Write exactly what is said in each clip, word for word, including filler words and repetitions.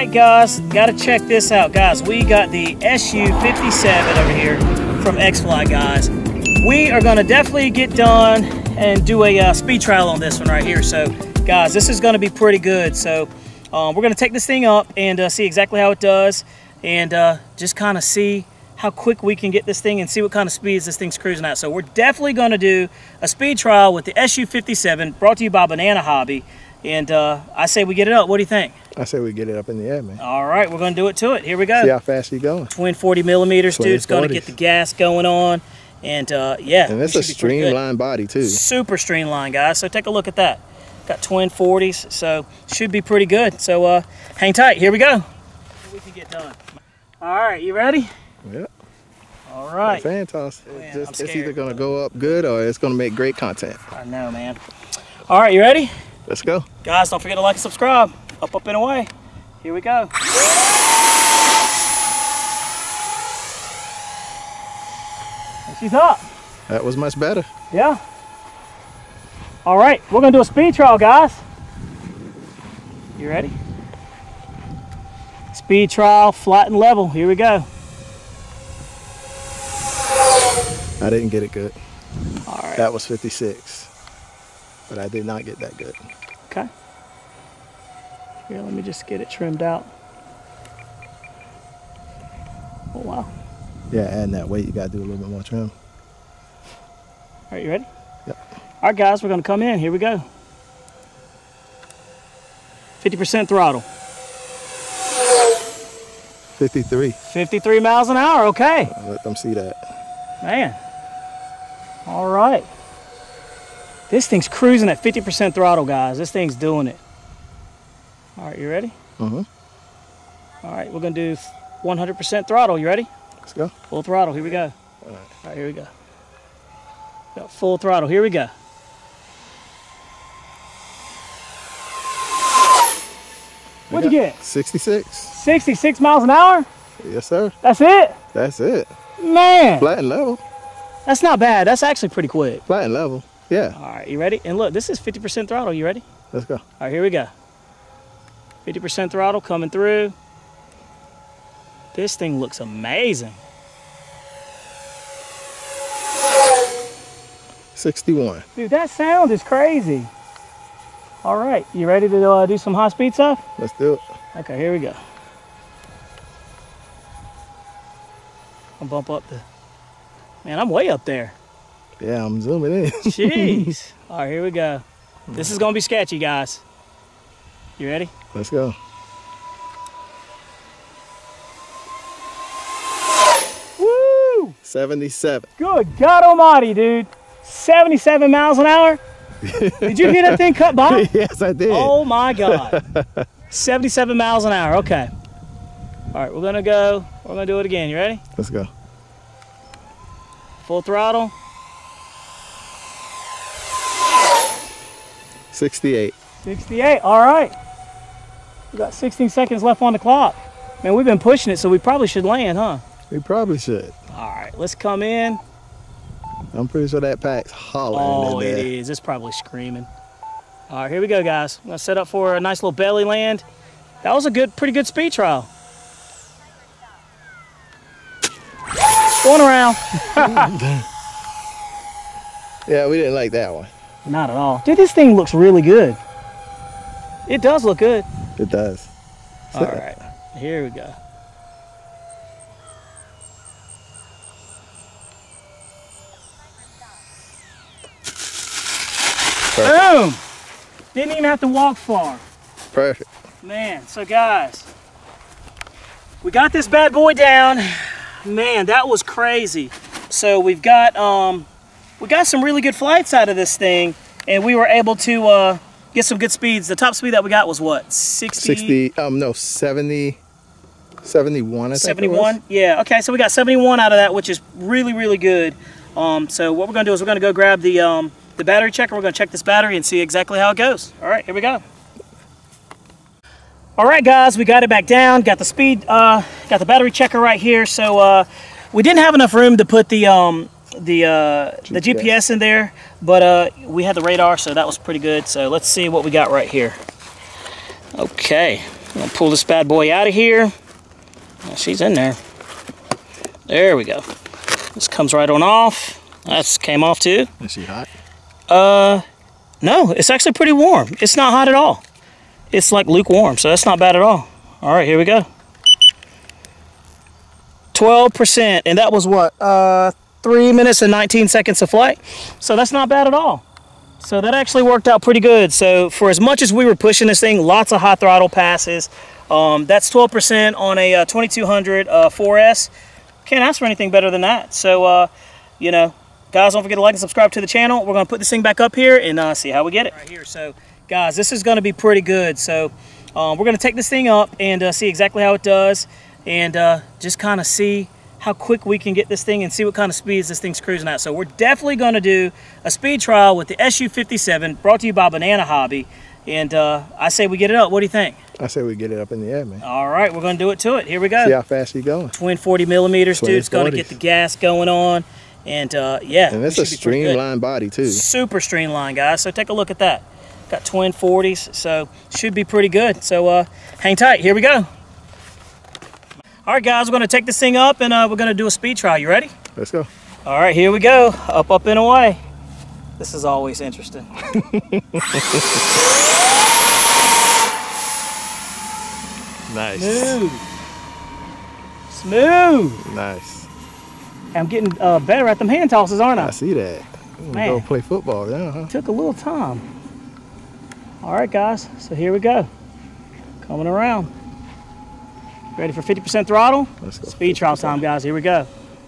right, guys, gotta check this out, guys. We got the S U fifty-seven over here from X-Fly, guys. We are gonna definitely get done and do a uh, speed trial on this one right here. So, guys, this is gonna be pretty good. So, um, we're gonna take this thing up and uh, see exactly how it does, and uh, just kind of see how quick we can get this thing and see what kind of speeds this thing's cruising at. So, we're definitely gonna do a speed trial with the S U fifty-seven, brought to you by Banana Hobby. And uh, I say we get it up. What do you think? I say we get it up in the air, man. All right, we're going to do it to it. Here we go. See how fast you going. Twin forty millimeters, dude. It's going to get the gas going on. And uh, yeah. And it's a streamlined body, too. Super streamlined, guys. So take a look at that. Got twin forties, so should be pretty good. So uh, hang tight. Here we go. We can get done. All right, you ready? Yep. All right. Fantastic. Man, it's, just, it's either going to go up good or it's going to make great content. I know, man. All right, you ready? Let's go. Guys, don't forget to like and subscribe. Up, up, and away. Here we go. And she's up. That was much better. Yeah. All right, we're going to do a speed trial, guys. You ready? Speed trial, flat and level. Here we go. I didn't get it good. All right. That was fifty-six. But I did not get that good. Okay. Here, let me just get it trimmed out. Oh, wow. Yeah, adding that weight, you got to do a little bit more trim. All right, you ready? Yep. All right, guys, we're going to come in. Here we go. fifty percent throttle. fifty-three. fifty-three miles an hour, okay. I'll let them see that. Man. All right. This thing's cruising at fifty percent throttle, guys. This thing's doing it. All right, you ready? Mm-hmm. All right, we're going to do one hundred percent throttle. You ready? Let's go. Full throttle. Here we go. All right. All right, here we go. Got full throttle. Here we go. What'd you get? sixty-six. sixty-six miles an hour? Yes, sir. That's it? That's it. Man. Flat and level. That's not bad. That's actually pretty quick. Flat and level. Yeah. All right, you ready? And look, this is fifty percent throttle. You ready? Let's go. All right, here we go. fifty percent throttle coming through. This thing looks amazing. sixty-one. Dude, that sound is crazy. All right, you ready to uh, do some high speed stuff? Let's do it. Okay, here we go. I'll bump up the... Man, I'm way up there. Yeah, I'm zooming in. Jeez. All right, here we go. This is going to be sketchy, guys. You ready? Let's go. Woo! seventy-seven. Good God almighty, dude. seventy-seven miles an hour? Did you hear that thing cut by? Yes, I did. Oh, my God. seventy-seven miles an hour. Okay. All right, we're going to go. We're going to do it again. You ready? Let's go. Full throttle. sixty-eight. sixty-eight. All right. We got sixteen seconds left on the clock. Man, we've been pushing it, so we probably should land, huh? We probably should. All right, let's come in. I'm pretty sure that pack's hollering Oh, in there. it is. It's probably screaming. All right, here we go, guys. I'm going to set up for a nice little belly land. That was a good, pretty good speed trial. Going around. Yeah, we didn't like that one. Not at all. Dude, this thing looks really good. It does look good. It does. All right, here we go. Perfect. Boom! Didn't even have to walk far. Perfect. Man, so guys, we got this bad boy down. Man, that was crazy. So we've got um, we got some really good flights out of this thing, and we were able to uh, get some good speeds. The top speed that we got was what, sixty? sixty, um, no, seventy, seventy-one, I think seventy-one? Yeah, okay, so we got seventy-one out of that, which is really, really good. Um, so what we're gonna do is we're gonna go grab the, um, the battery checker. We're gonna check this battery and see exactly how it goes. All right, here we go. All right, guys, we got it back down. Got the speed, uh, got the battery checker right here. So uh, we didn't have enough room to put the um, the uh, G P S. the G P S in there, but uh, we had the radar, so that was pretty good. So let's see what we got right here. Okay, I'm gonna pull this bad boy out of here. Oh, she's in there. There we go. This comes right on off. That's came off too. Is she hot? Uh, no, it's actually pretty warm. It's not hot at all. It's like lukewarm, so that's not bad at all. All right, here we go. twelve percent, and that was what? Uh, three minutes and nineteen seconds of flight. So that's not bad at all. So that actually worked out pretty good. So for as much as we were pushing this thing, lots of high throttle passes. Um, that's twelve percent on a uh, twenty-two hundred uh, four S. Can't ask for anything better than that. So, uh, you know, guys, don't forget to like and subscribe to the channel. We're going to put this thing back up here and uh, see how we get it. Right here. So, guys, this is going to be pretty good. So um, we're going to take this thing up and uh, see exactly how it does, and uh, just kind of see how quick we can get this thing and see what kind of speeds this thing's cruising at. So we're definitely going to do a speed trial with the S U fifty-seven, brought to you by Banana Hobby. And uh, I say we get it up. What do you think? I say we get it up in the air, man. All right, we're going to do it to it. Here we go. See how fast you going. Twin forty millimeters, dude. It's going to get the gas going on. And uh, yeah. And it's a streamlined body, too. Super streamlined, guys. So take a look at that. Got twin forties, so should be pretty good. So uh, hang tight. Here we go. All right, guys, we're going to take this thing up, and uh, we're going to do a speed trial. You ready? Let's go. All right, here we go. Up, up, and away. This is always interesting. Nice. Smooth. Smooth. Nice. I'm getting uh, better at them hand tosses, aren't I? I see that. Man. Go play football now, huh? Took a little time. All right, guys, so here we go. Coming around. Ready for fifty percent throttle? Let's go. Speed trial time, guys. Here we go.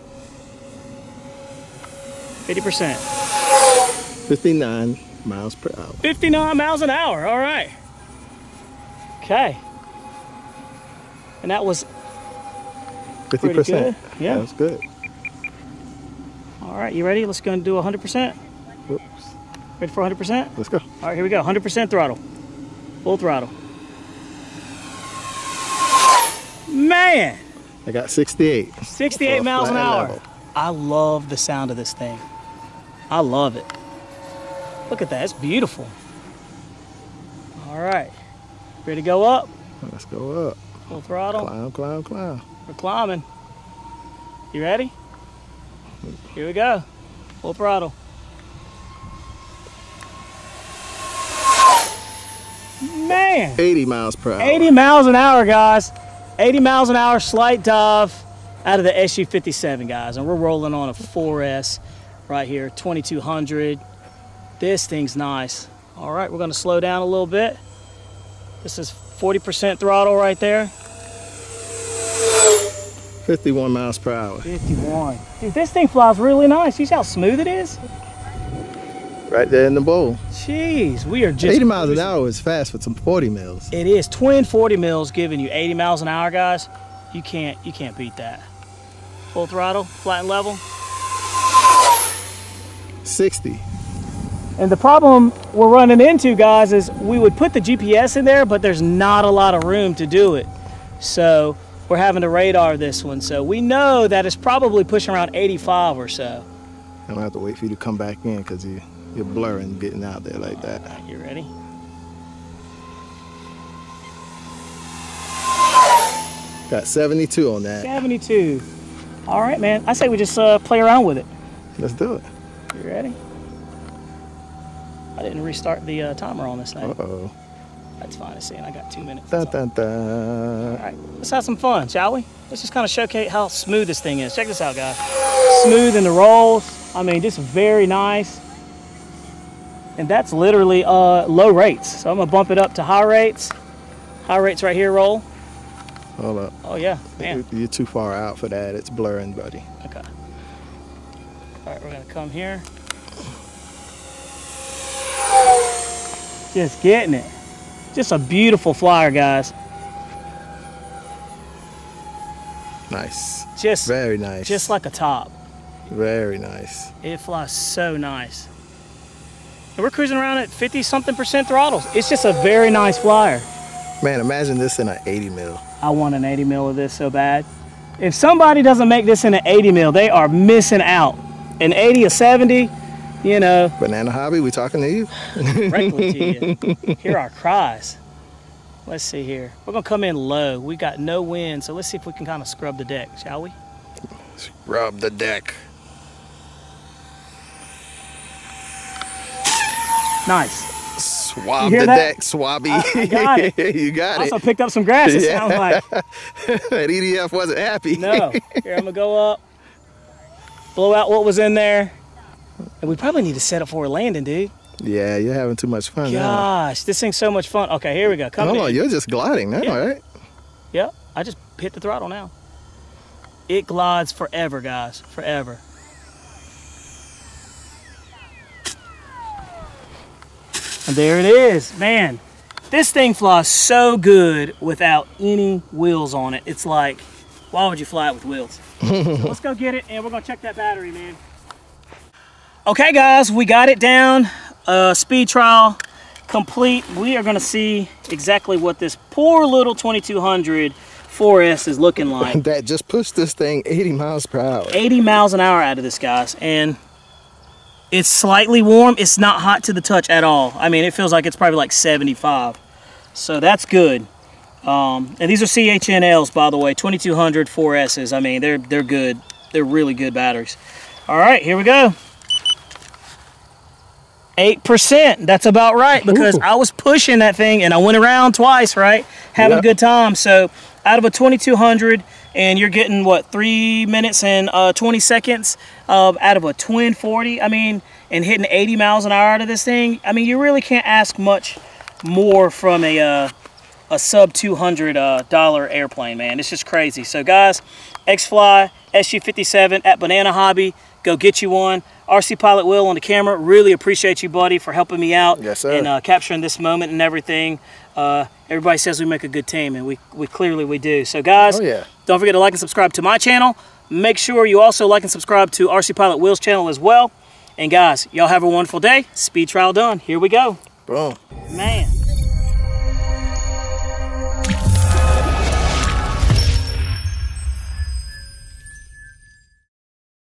fifty percent. fifty-nine miles per hour. fifty-nine miles an hour. All right. Okay. And that was fifty percent. Good. Yeah. That's good. All right, you ready? Let's go and do one hundred percent. Whoops. Ready for one hundred percent? Let's go. All right, here we go. one hundred percent throttle. Full throttle. Man! I got sixty-eight. sixty-eight miles an hour. Level. I love the sound of this thing. I love it. Look at that. It's beautiful. All right. Ready to go up? Let's go up. Full throttle. Climb, climb, climb. We're climbing. You ready? Here we go. Full throttle. Man! eighty miles per hour. eighty miles an hour, guys. eighty miles an hour slight dive out of the S U fifty-seven, guys. And we're rolling on a four S right here, twenty-two hundred. This thing's nice. All right, we're going to slow down a little bit. This is forty percent throttle right there. fifty-one miles per hour. fifty-one. Dude, this thing flies really nice. You see how smooth it is? Right there in the bowl. Jeez, we are just... eighty miles an hour is fast for some forty mils. It is. Twin forty mils giving you eighty miles an hour, guys. You can't, you can't beat that. Full throttle, flat and level. sixty. And the problem we're running into, guys, is we would put the G P S in there, but there's not a lot of room to do it. So we're having to radar this one. So we know that it's probably pushing around eighty-five or so. I'm gonna have to wait for you to come back in because you, you're blurring getting out there like that. You ready? Got seventy-two on that. seventy-two. All right, man. I say we just uh, play around with it. Let's do it. You ready? I didn't restart the uh, timer on this thing. Uh-oh. That's fine to see, and I got two minutes. Dun, dun, dun. All right, let's have some fun, shall we? Let's just kind of showcase how smooth this thing is. Check this out, guys. Smooth in the rolls. I mean, just very nice. And that's literally uh, low rates. So I'm gonna bump it up to high rates. High rates right here, roll. Hold up. Oh yeah, man. You're too far out for that. It's blurring, buddy. Okay. All right, we're gonna come here. Just getting it. Just a beautiful flyer, guys. Nice. Just very nice. Just like a top. Very nice. It flies so nice. And we're cruising around at fifty something percent throttles. It's just a very nice flyer. Man, imagine this in an eighty mil. I want an eighty mil of this so bad. If somebody doesn't make this in an eighty mil, they are missing out. An eighty or seventy, you know. Banana Hobby, we talking to you? Directly to you. Hear our cries. Let's see here. We're gonna come in low. We got no wind, so let's see if we can kind of scrub the deck, shall we? Scrub the deck. Nice. Swab the that? deck, swabby. I, I got it. You got also it. Also picked up some grass, it Yeah. sounds like. That E D F wasn't happy. No. Here, I'm gonna go up, blow out what was in there. And we probably need to set up for a landing, dude. Yeah, you're having too much fun now. Gosh, this thing's so much fun. Okay, here we go. Come Hold in. on, you're just gliding now, Yeah. right? Yep, I just hit the throttle now. It glides forever, guys, forever. And there it is, man. This thing flies so good without any wheels on it. It's like, why would you fly it with wheels? So let's go get it, and we're gonna check that battery, man. Okay, guys, we got it down. Uh, speed trial complete. We are gonna see exactly what this poor little twenty-two hundred four S is looking like. That just pushed this thing eighty miles per hour. eighty miles an hour out of this, guys, and it's slightly warm. It's not hot to the touch at all. I mean, it feels like it's probably like seventy-five, so that's good. Um, and these are C H N Ls, by the way, twenty-two hundred four S's. I mean, they're they're good. They're really good batteries. All right, here we go. eight percent, that's about right, because Ooh. I was pushing that thing and I went around twice, right? Having yep. a good time. So out of a twenty-two hundred, and you're getting what, three minutes and uh, twenty seconds uh, out of a twin forty, I mean, and hitting eighty miles an hour out of this thing. I mean, you really can't ask much more from a, uh, a sub two hundred dollar uh, airplane, man. It's just crazy. So guys, X-Fly S U fifty-seven at Banana Hobby. Go get you one. R C Pilot Will on the camera. Really appreciate you, buddy, for helping me out. Yes, sir. And uh, capturing this moment and everything. Uh, everybody says we make a good team, and we, we clearly we do. So guys, oh, yeah. don't forget to like and subscribe to my channel. Make sure you also like and subscribe to R C Pilot Will's channel as well. And guys, y'all have a wonderful day. Speed trial done. Here we go. Boom. Man.